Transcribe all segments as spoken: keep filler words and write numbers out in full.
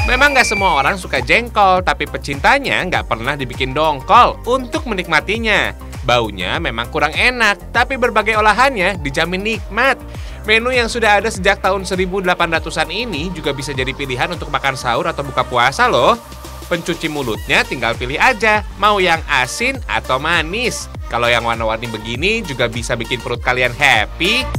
Memang nggak semua orang suka jengkol, tapi pecintanya nggak pernah dibikin dongkol untuk menikmatinya. Baunya memang kurang enak, tapi berbagai olahannya dijamin nikmat. Menu yang sudah ada sejak tahun seribu delapan ratusan ini juga bisa jadi pilihan untuk makan sahur atau buka puasa loh. Pencuci mulutnya tinggal pilih aja, mau yang asin atau manis. Kalau yang warna-warni begini juga bisa bikin perut kalian happy.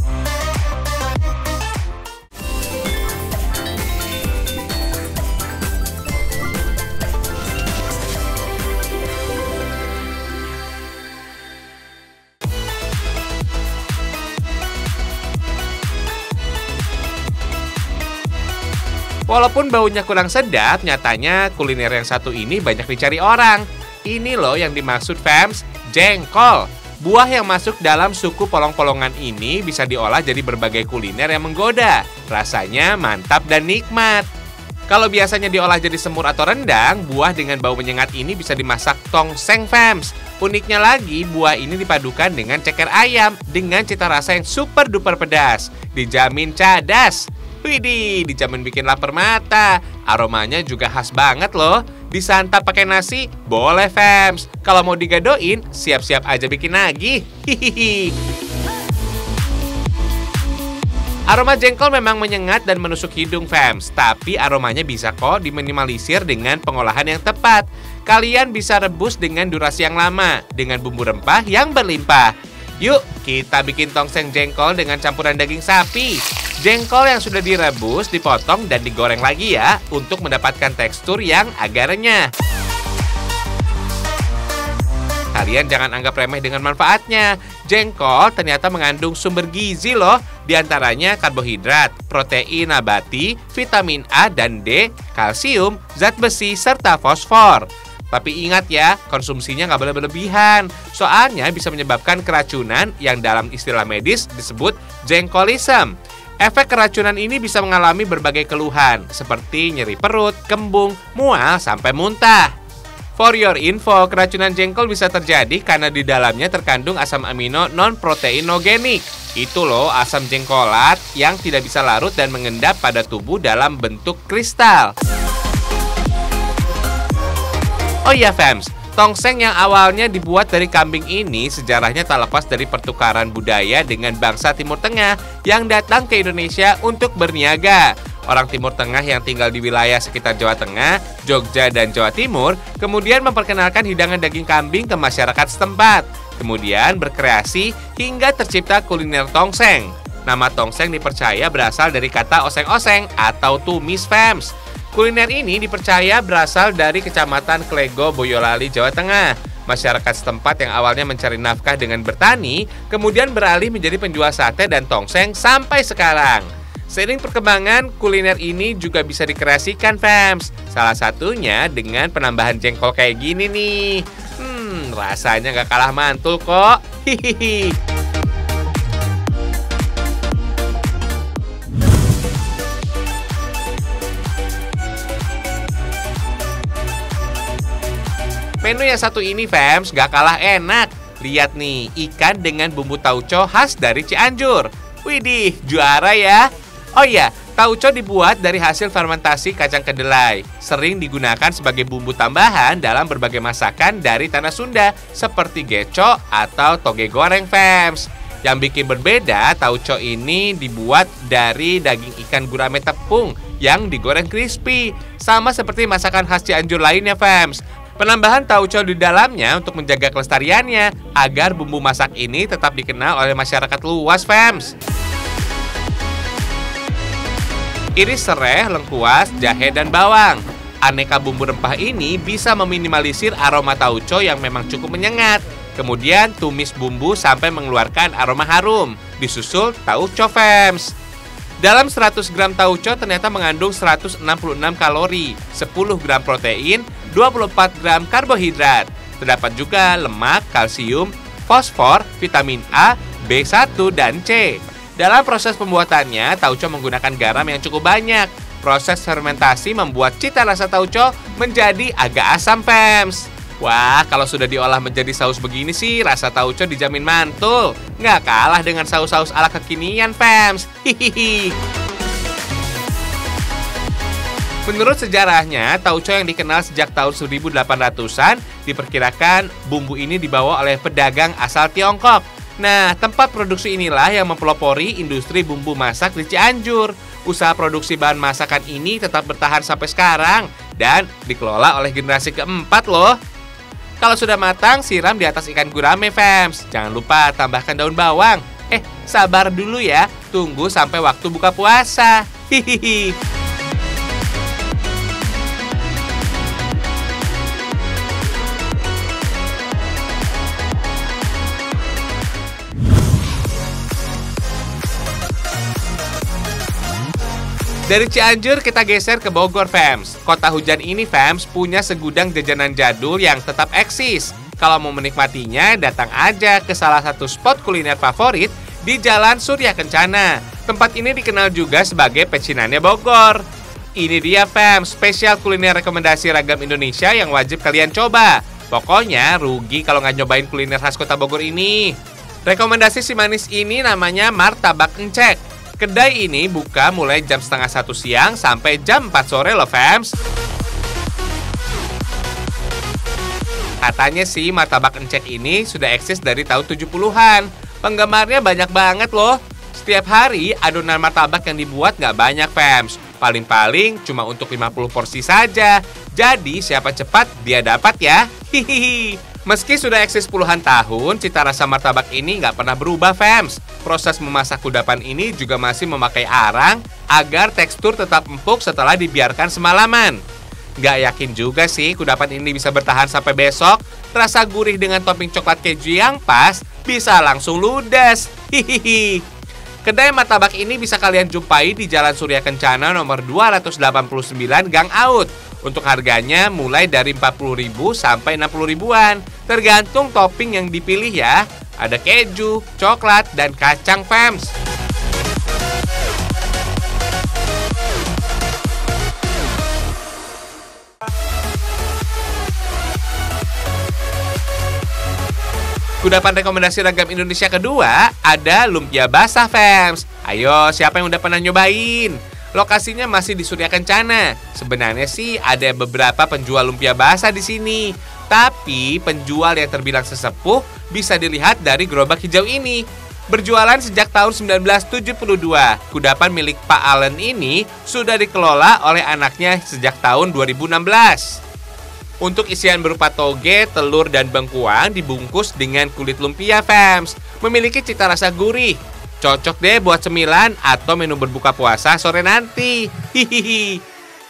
Walaupun baunya kurang sedap, nyatanya kuliner yang satu ini banyak dicari orang. Ini loh yang dimaksud fams, jengkol. Buah yang masuk dalam suku polong-polongan ini bisa diolah jadi berbagai kuliner yang menggoda. Rasanya mantap dan nikmat. Kalau biasanya diolah jadi semur atau rendang, buah dengan bau menyengat ini bisa dimasak tongseng fams. Uniknya lagi, buah ini dipadukan dengan ceker ayam dengan cita rasa yang super duper pedas. Dijamin cadas. Widih, dijamin bikin lapar mata. Aromanya juga khas banget loh. Disantap pakai nasi, boleh fams. Kalau mau digadoin, siap-siap aja bikin lagi. Hihihi. Aroma jengkol memang menyengat dan menusuk hidung fams, tapi aromanya bisa kok diminimalisir dengan pengolahan yang tepat. Kalian bisa rebus dengan durasi yang lama, dengan bumbu rempah yang berlimpah. Yuk, kita bikin tongseng jengkol dengan campuran daging sapi. Jengkol yang sudah direbus, dipotong dan digoreng lagi ya, untuk mendapatkan tekstur yang agak renyah. Kalian jangan anggap remeh dengan manfaatnya. Jengkol ternyata mengandung sumber gizi loh, diantaranya karbohidrat, protein nabati, vitamin A dan D, kalsium, zat besi, serta fosfor. Tapi ingat ya, konsumsinya nggak boleh berlebihan, soalnya bisa menyebabkan keracunan yang dalam istilah medis disebut jengkolism. Efek keracunan ini bisa mengalami berbagai keluhan, seperti nyeri perut, kembung, mual, sampai muntah. For your info, keracunan jengkol bisa terjadi karena di dalamnya terkandung asam amino non-proteinogenik. Itu loh asam jengkolat yang tidak bisa larut dan mengendap pada tubuh dalam bentuk kristal. Oh iya fams, tongseng yang awalnya dibuat dari kambing ini sejarahnya tak lepas dari pertukaran budaya dengan bangsa Timur Tengah yang datang ke Indonesia untuk berniaga. Orang Timur Tengah yang tinggal di wilayah sekitar Jawa Tengah, Jogja, dan Jawa Timur kemudian memperkenalkan hidangan daging kambing ke masyarakat setempat. Kemudian berkreasi hingga tercipta kuliner tongseng. Nama tongseng dipercaya berasal dari kata oseng-oseng atau tumis fams. Kuliner ini dipercaya berasal dari Kecamatan Klego, Boyolali, Jawa Tengah. Masyarakat setempat yang awalnya mencari nafkah dengan bertani, kemudian beralih menjadi penjual sate dan tongseng sampai sekarang. Seiring perkembangan, kuliner ini juga bisa dikreasikan fams. Salah satunya dengan penambahan jengkol kayak gini nih. Hmm, rasanya nggak kalah mantul kok. Hihihi. Menu yang satu ini fams gak kalah enak. Lihat nih, ikan dengan bumbu tauco khas dari Cianjur. Widih, juara ya. Oh iya, tauco dibuat dari hasil fermentasi kacang kedelai. Sering digunakan sebagai bumbu tambahan dalam berbagai masakan dari tanah Sunda seperti geco atau toge goreng fams. Yang bikin berbeda, tauco ini dibuat dari daging ikan gurame tepung yang digoreng crispy. Sama seperti masakan khas Cianjur lainnya fams. Penambahan tauco di dalamnya untuk menjaga kelestariannya agar bumbu masak ini tetap dikenal oleh masyarakat luas fams. Iris serai, lengkuas, jahe, dan bawang. Aneka bumbu rempah ini bisa meminimalisir aroma tauco yang memang cukup menyengat. Kemudian tumis bumbu sampai mengeluarkan aroma harum. Disusul tauco fams. Dalam seratus gram tauco ternyata mengandung seratus enam puluh enam kalori, sepuluh gram protein, dua puluh empat gram karbohidrat. Terdapat juga lemak, kalsium, fosfor, vitamin A, B satu, dan C. Dalam proses pembuatannya, tauco menggunakan garam yang cukup banyak. Proses fermentasi membuat cita rasa tauco menjadi agak asam fams. Wah, kalau sudah diolah menjadi saus begini sih, rasa tauco dijamin mantul. Nggak kalah dengan saus-saus ala kekinian fams. Hihihi. Menurut sejarahnya, tauco yang dikenal sejak tahun seribu delapan ratusan diperkirakan bumbu ini dibawa oleh pedagang asal Tiongkok. Nah, tempat produksi inilah yang mempelopori industri bumbu masak di Cianjur. Usaha produksi bahan masakan ini tetap bertahan sampai sekarang dan dikelola oleh generasi keempat loh. Kalau sudah matang, siram di atas ikan gurame, fams. Jangan lupa tambahkan daun bawang. Eh, sabar dulu ya. Tunggu sampai waktu buka puasa. Hihihi. Dari Cianjur kita geser ke Bogor, fams. Kota hujan ini, fams, punya segudang jajanan jadul yang tetap eksis. Kalau mau menikmatinya, datang aja ke salah satu spot kuliner favorit di Jalan Surya Kencana. Tempat ini dikenal juga sebagai pecinannya Bogor. Ini dia, fams, spesial kuliner rekomendasi ragam Indonesia yang wajib kalian coba. Pokoknya rugi kalau nggak nyobain kuliner khas kota Bogor ini. Rekomendasi si manis ini namanya Martabak Encek. Kedai ini buka mulai jam setengah satu siang sampai jam empat sore loh, fams. Katanya sih martabak encek ini sudah eksis dari tahun tujuh puluhan. Penggemarnya banyak banget loh. Setiap hari adonan martabak yang dibuat nggak banyak, fams. Paling-paling cuma untuk lima puluh porsi saja. Jadi siapa cepat dia dapat ya. Hihihi. Meski sudah eksis puluhan tahun, cita rasa martabak ini nggak pernah berubah, fams. Proses memasak kudapan ini juga masih memakai arang agar tekstur tetap empuk setelah dibiarkan semalaman. Nggak yakin juga sih kudapan ini bisa bertahan sampai besok. Rasa gurih dengan topping coklat keju yang pas bisa langsung ludes. Hihihi. Kedai martabak ini bisa kalian jumpai di Jalan Surya Kencana nomor dua ratus delapan puluh sembilan Gang Aut. Untuk harganya mulai dari empat puluh ribu sampai enam puluh ribuan. Tergantung topping yang dipilih ya. Ada keju, coklat, dan kacang, fams. Kudapan rekomendasi ragam Indonesia kedua ada lumpia basah, fams. Ayo, siapa yang udah pernah nyobain? Lokasinya masih di Surya Kencana. Sebenarnya sih ada beberapa penjual lumpia basah di sini. Tapi penjual yang terbilang sesepuh bisa dilihat dari gerobak hijau ini. Berjualan sejak tahun seribu sembilan ratus tujuh puluh dua. Kudapan milik Pak Allen ini sudah dikelola oleh anaknya sejak tahun dua ribu enam belas. Untuk isian berupa toge, telur, dan bengkuang dibungkus dengan kulit lumpia, fams. Memiliki cita rasa gurih. Cocok deh buat cemilan atau menu berbuka puasa sore nanti. Hihihi.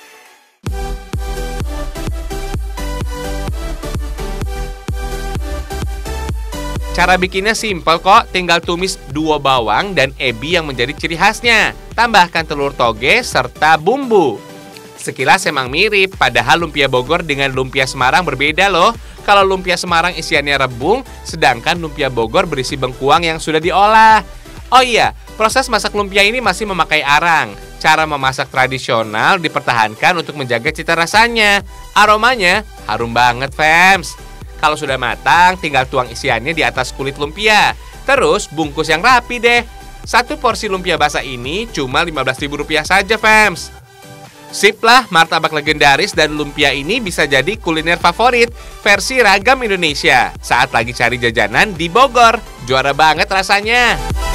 Cara bikinnya simpel kok, tinggal tumis dua bawang dan ebi yang menjadi ciri khasnya. Tambahkan telur toge serta bumbu. Sekilas emang mirip, padahal lumpia Bogor dengan lumpia Semarang berbeda loh. Kalau lumpia Semarang isiannya rebung, sedangkan lumpia Bogor berisi bengkuang yang sudah diolah. Oh iya, proses masak lumpia ini masih memakai arang. Cara memasak tradisional dipertahankan untuk menjaga cita rasanya. Aromanya harum banget, fams. Kalau sudah matang, tinggal tuang isiannya di atas kulit lumpia. Terus bungkus yang rapi deh. Satu porsi lumpia basah ini cuma lima belas ribu rupiah saja, fams. Sip lah, martabak legendaris dan lumpia ini bisa jadi kuliner favorit versi ragam Indonesia saat lagi cari jajanan di Bogor. Juara banget rasanya.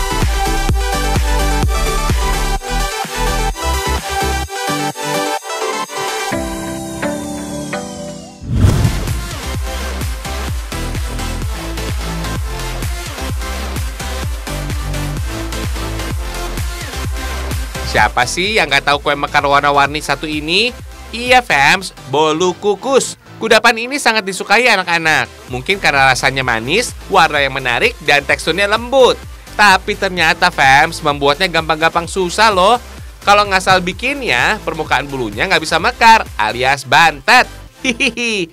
Siapa sih yang nggak tahu kue mekar warna-warni satu ini? Iya, fams, bolu kukus. Kudapan ini sangat disukai anak-anak. Mungkin karena rasanya manis, warna yang menarik, dan teksturnya lembut. Tapi ternyata, fams, membuatnya gampang-gampang susah loh. Kalau ngasal bikinnya, permukaan bulunya nggak bisa mekar, alias bantet. Hihihi.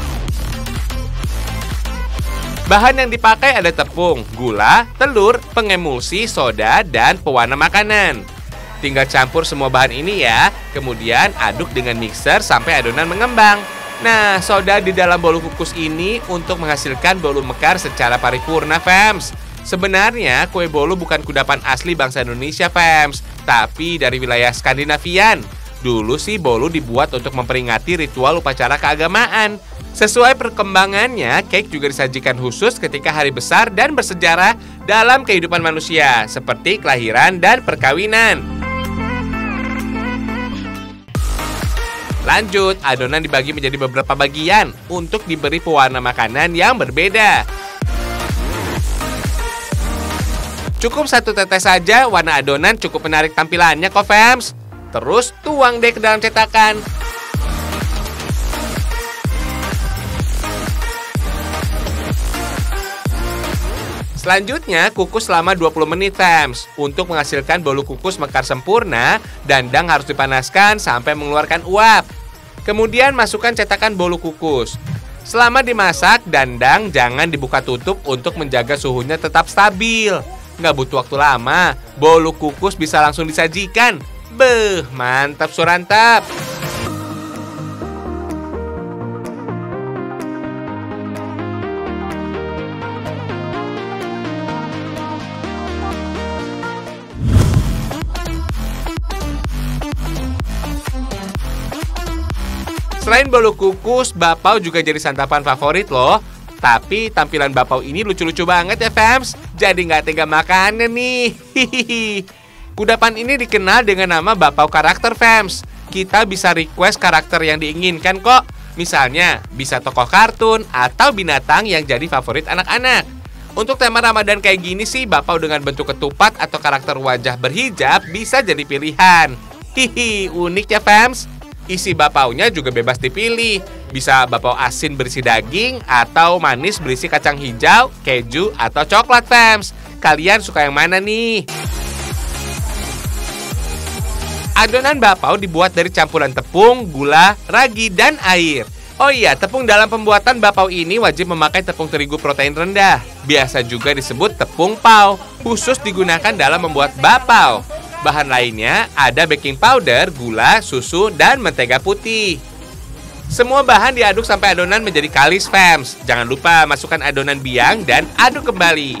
Bahan yang dipakai ada tepung, gula, telur, pengemulsi, soda, dan pewarna makanan. Tinggal campur semua bahan ini ya, kemudian aduk dengan mixer sampai adonan mengembang. Nah, soda di dalam bolu kukus ini untuk menghasilkan bolu mekar secara paripurna, fams. Sebenarnya kue bolu bukan kudapan asli bangsa Indonesia, fams, tapi dari wilayah Skandinavian. Dulu sih bolu dibuat untuk memperingati ritual upacara keagamaan. Sesuai perkembangannya, cake juga disajikan khusus ketika hari besar dan bersejarah dalam kehidupan manusia, seperti kelahiran dan perkawinan. Lanjut, adonan dibagi menjadi beberapa bagian untuk diberi pewarna makanan yang berbeda. Cukup satu tetes saja, warna adonan cukup menarik tampilannya kok, fams. Terus tuang deh ke dalam cetakan. Selanjutnya, kukus selama dua puluh menit, fams. Untuk menghasilkan bolu kukus mekar sempurna, dandang harus dipanaskan sampai mengeluarkan uap. Kemudian masukkan cetakan bolu kukus. Selama dimasak, dandang jangan dibuka tutup untuk menjaga suhunya tetap stabil. Nggak butuh waktu lama, bolu kukus bisa langsung disajikan. Beuh, mantap surantap. Selain bolu kukus, bapau juga jadi santapan favorit loh. Tapi tampilan bapau ini lucu-lucu banget ya, fams. Jadi nggak tega makannya nih. Hihihi. Kudapan ini dikenal dengan nama bapau karakter, fams. Kita bisa request karakter yang diinginkan kok. Misalnya, bisa tokoh kartun atau binatang yang jadi favorit anak-anak. Untuk tema Ramadan kayak gini sih, bapau dengan bentuk ketupat atau karakter wajah berhijab bisa jadi pilihan. Hihi, unik ya, fams. Isi bapaunya juga bebas dipilih. Bisa bapau asin berisi daging atau manis berisi kacang hijau, keju, atau coklat, fams. Kalian suka yang mana nih? Adonan bapau dibuat dari campuran tepung, gula, ragi, dan air. Oh iya, tepung dalam pembuatan bapau ini wajib memakai tepung terigu protein rendah. Biasa juga disebut tepung pau, khusus digunakan dalam membuat bapau. Bahan lainnya ada baking powder, gula, susu, dan mentega putih. Semua bahan diaduk sampai adonan menjadi kalis, fams. Jangan lupa masukkan adonan biang dan aduk kembali.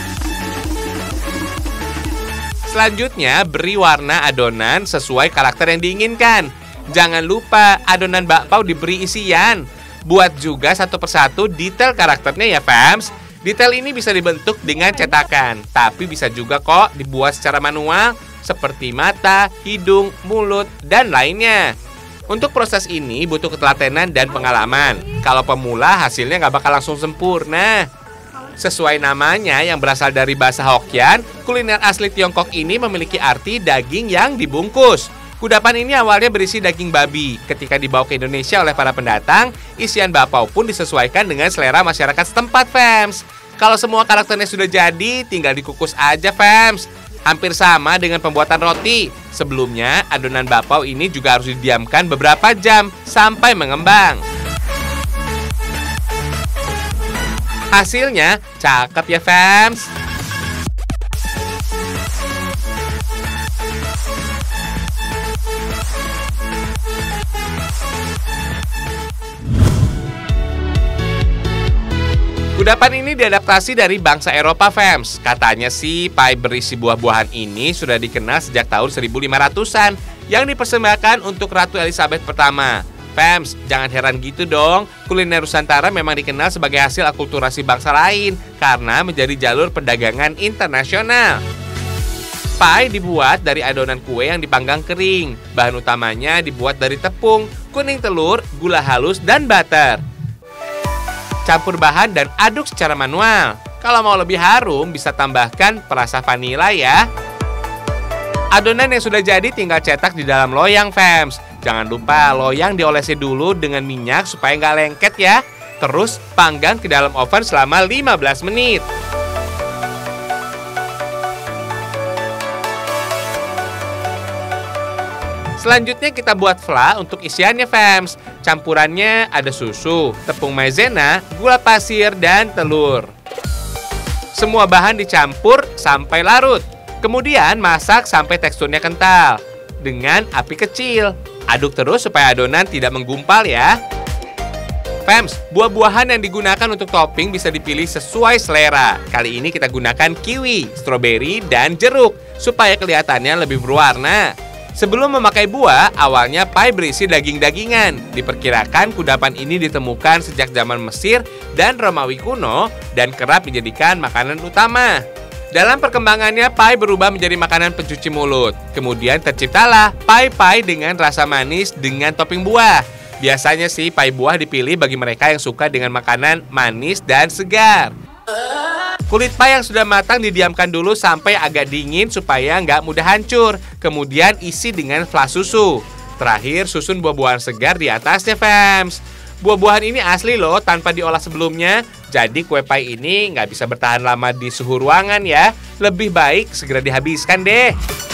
Selanjutnya, beri warna adonan sesuai karakter yang diinginkan. Jangan lupa adonan bakpao diberi isian. Buat juga satu persatu detail karakternya ya, fams. Detail ini bisa dibentuk dengan cetakan, tapi bisa juga kok dibuat secara manual, seperti mata, hidung, mulut, dan lainnya. Untuk proses ini butuh ketelatenan dan pengalaman. Kalau pemula hasilnya nggak bakal langsung sempurna. Sesuai namanya yang berasal dari bahasa Hokkien, kuliner asli Tiongkok ini memiliki arti daging yang dibungkus. Kudapan ini awalnya berisi daging babi. Ketika dibawa ke Indonesia oleh para pendatang, isian bapau pun disesuaikan dengan selera masyarakat setempat, fams. Kalau semua karakternya sudah jadi, tinggal dikukus aja, fams. Hampir sama dengan pembuatan roti. Sebelumnya, adonan bapau ini juga harus didiamkan beberapa jam sampai mengembang. Hasilnya cakep ya, fams. Kudapan ini diadaptasi dari bangsa Eropa, fams. Katanya sih pie berisi buah-buahan ini sudah dikenal sejak tahun seribu lima ratusan yang dipersembahkan untuk Ratu Elizabeth pertama. Fams, jangan heran gitu dong. Kuliner Nusantara memang dikenal sebagai hasil akulturasi bangsa lain karena menjadi jalur perdagangan internasional. Pie dibuat dari adonan kue yang dipanggang kering. Bahan utamanya dibuat dari tepung, kuning telur, gula halus, dan butter. Campur bahan dan aduk secara manual. Kalau mau lebih harum, bisa tambahkan perasa vanila ya. Adonan yang sudah jadi tinggal cetak di dalam loyang, fams. Jangan lupa loyang diolesi dulu dengan minyak supaya nggak lengket ya. Terus panggang ke dalam oven selama lima belas menit. Selanjutnya kita buat fla untuk isiannya, fams. Campurannya ada susu, tepung maizena, gula pasir, dan telur. Semua bahan dicampur sampai larut. Kemudian masak sampai teksturnya kental dengan api kecil. Aduk terus supaya adonan tidak menggumpal ya. Fams, buah-buahan yang digunakan untuk topping bisa dipilih sesuai selera. Kali ini kita gunakan kiwi, stroberi, dan jeruk supaya kelihatannya lebih berwarna. Sebelum memakai buah, awalnya pai berisi daging-dagingan. Diperkirakan kudapan ini ditemukan sejak zaman Mesir dan Romawi kuno dan kerap dijadikan makanan utama. Dalam perkembangannya, pai berubah menjadi makanan pencuci mulut. Kemudian terciptalah pai-pai dengan rasa manis dengan topping buah. Biasanya sih pai buah dipilih bagi mereka yang suka dengan makanan manis dan segar. Kulit pai yang sudah matang didiamkan dulu sampai agak dingin supaya nggak mudah hancur. Kemudian isi dengan flas susu. Terakhir susun buah-buahan segar di atasnya, fams. Buah-buahan ini asli loh, tanpa diolah sebelumnya. Jadi kue pai ini nggak bisa bertahan lama di suhu ruangan ya. Lebih baik segera dihabiskan deh.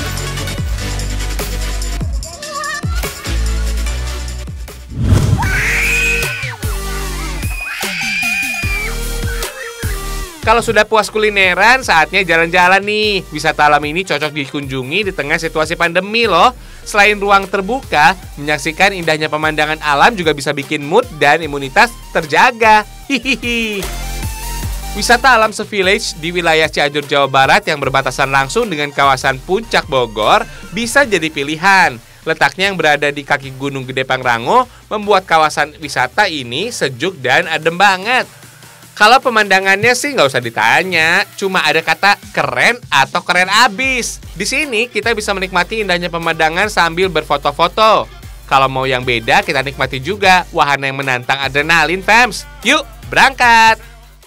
Kalau sudah puas kulineran, saatnya jalan-jalan nih. Wisata alam ini cocok dikunjungi di tengah situasi pandemi loh. Selain ruang terbuka, menyaksikan indahnya pemandangan alam juga bisa bikin mood dan imunitas terjaga. Hihihi. Wisata alam se-village di wilayah Cianjur, Jawa Barat yang berbatasan langsung dengan kawasan Puncak Bogor bisa jadi pilihan. Letaknya yang berada di kaki Gunung Gede Pangrango membuat kawasan wisata ini sejuk dan adem banget. Kalau pemandangannya sih nggak usah ditanya, cuma ada kata keren atau keren abis. Di sini kita bisa menikmati indahnya pemandangan sambil berfoto-foto. Kalau mau yang beda, kita nikmati juga wahana yang menantang adrenalin, fams. Yuk, berangkat!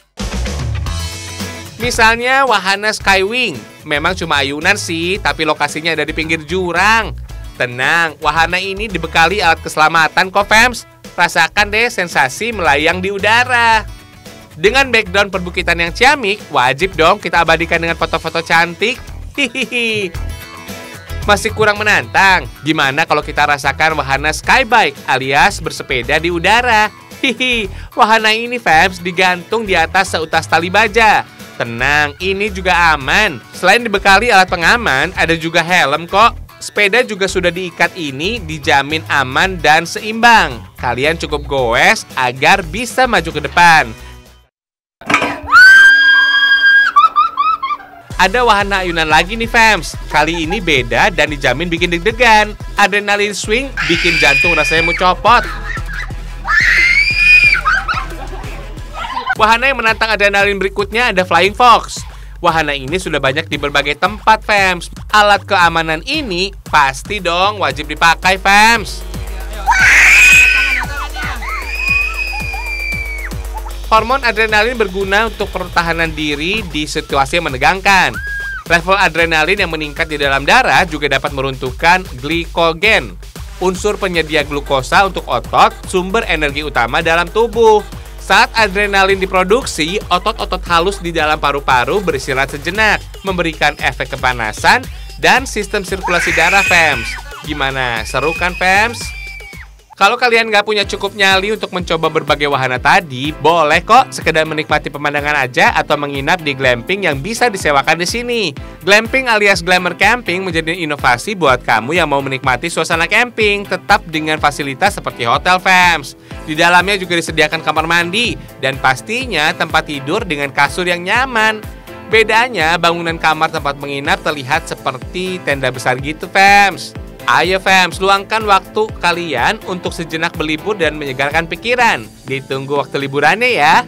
Misalnya wahana Skywing. Memang cuma ayunan sih, tapi lokasinya ada di pinggir jurang. Tenang, wahana ini dibekali alat keselamatan kok, fams. Rasakan deh sensasi melayang di udara. Dengan background perbukitan yang ciamik, wajib dong kita abadikan dengan foto-foto cantik. Hihihi. Masih kurang menantang? Gimana kalau kita rasakan wahana skybike alias bersepeda di udara? Hihi. Wahana ini, fams, digantung di atas seutas tali baja. Tenang, ini juga aman. Selain dibekali alat pengaman, ada juga helm kok. Sepeda juga sudah diikat ini dijamin aman dan seimbang. Kalian cukup goes agar bisa maju ke depan. Ada wahana ayunan lagi nih, fams. Kali ini beda dan dijamin bikin deg-degan. Adrenalin swing bikin jantung rasanya mau copot. Wahana yang menantang adrenalin berikutnya ada Flying Fox. Wahana ini sudah banyak di berbagai tempat, fams. Alat keamanan ini pasti dong wajib dipakai, fams. Hormon adrenalin berguna untuk pertahanan diri di situasi yang menegangkan. Level adrenalin yang meningkat di dalam darah juga dapat meruntuhkan glikogen, unsur penyedia glukosa untuk otot, sumber energi utama dalam tubuh. Saat adrenalin diproduksi, otot-otot halus di dalam paru-paru beristirahat sejenak, memberikan efek kepanasan dan sistem sirkulasi darah, fams. Gimana, seru kan, fams? Kalau kalian nggak punya cukup nyali untuk mencoba berbagai wahana tadi, boleh kok sekedar menikmati pemandangan aja atau menginap di glamping yang bisa disewakan di sini. Glamping alias glamour camping menjadi inovasi buat kamu yang mau menikmati suasana camping, tetap dengan fasilitas seperti hotel, fams. Di dalamnya juga disediakan kamar mandi dan pastinya tempat tidur dengan kasur yang nyaman. Bedanya, bangunan kamar tempat menginap terlihat seperti tenda besar gitu, fams. Ayo, fams, luangkan waktu kalian untuk sejenak berlibur dan menyegarkan pikiran. Ditunggu waktu liburannya ya.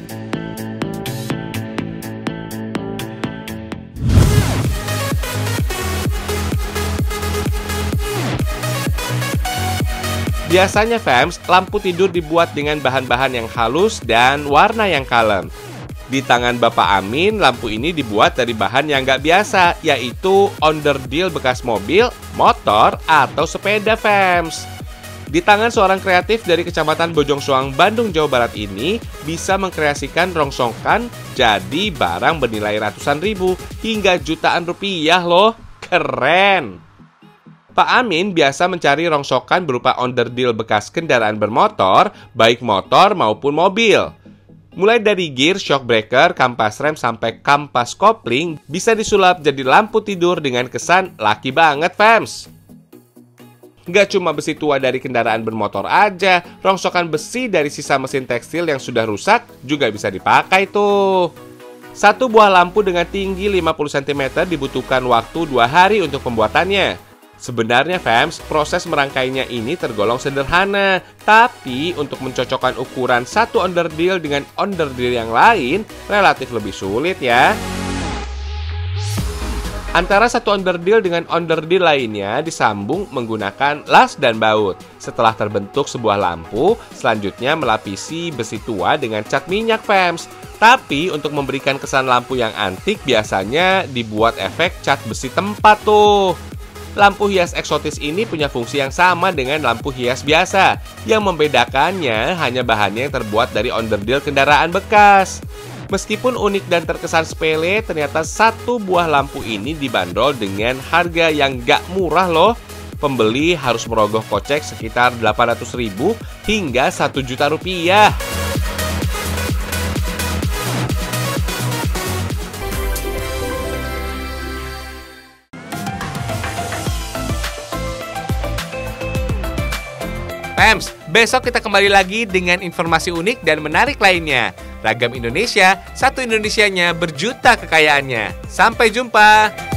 Biasanya, fams, lampu tidur dibuat dengan bahan-bahan yang halus dan warna yang kalem. Di tangan Bapak Amin, lampu ini dibuat dari bahan yang nggak biasa, yaitu onderdil bekas mobil, motor, atau sepeda, fams. Di tangan seorang kreatif dari Kecamatan Bojong Soang, Bandung, Jawa Barat ini bisa mengkreasikan rongsokan jadi barang bernilai ratusan ribu hingga jutaan rupiah loh. Keren! Pak Amin biasa mencari rongsokan berupa onderdil bekas kendaraan bermotor, baik motor maupun mobil. Mulai dari gear, shock breaker, kampas rem, sampai kampas kopling bisa disulap jadi lampu tidur dengan kesan laki banget, fams. Gak cuma besi tua dari kendaraan bermotor aja, rongsokan besi dari sisa mesin tekstil yang sudah rusak juga bisa dipakai tuh. Satu buah lampu dengan tinggi lima puluh sentimeter dibutuhkan waktu dua hari untuk pembuatannya. Sebenarnya fams, proses merangkainya ini tergolong sederhana. Tapi untuk mencocokkan ukuran satu onderdil dengan onderdil yang lain relatif lebih sulit ya. Antara satu onderdil dengan onderdil lainnya disambung menggunakan las dan baut. Setelah terbentuk sebuah lampu, selanjutnya melapisi besi tua dengan cat minyak fams. Tapi untuk memberikan kesan lampu yang antik biasanya dibuat efek cat besi tempat tuh. Lampu hias eksotis ini punya fungsi yang sama dengan lampu hias biasa. Yang membedakannya hanya bahannya yang terbuat dari onderdil kendaraan bekas. Meskipun unik dan terkesan sepele, ternyata satu buah lampu ini dibanderol dengan harga yang gak murah loh. Pembeli harus merogoh kocek sekitar delapan ratus ribu hingga satu juta rupiah. Fams, besok kita kembali lagi dengan informasi unik dan menarik lainnya. Ragam Indonesia, satu Indonesianya berjuta kekayaannya. Sampai jumpa!